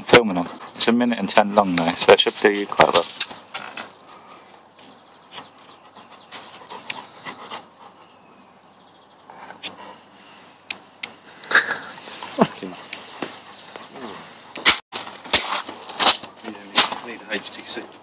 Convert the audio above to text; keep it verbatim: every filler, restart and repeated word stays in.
I'm filming them. It's a minute and ten long now, so it should do you quite well. Fucking. Yeah, need, need a H T C.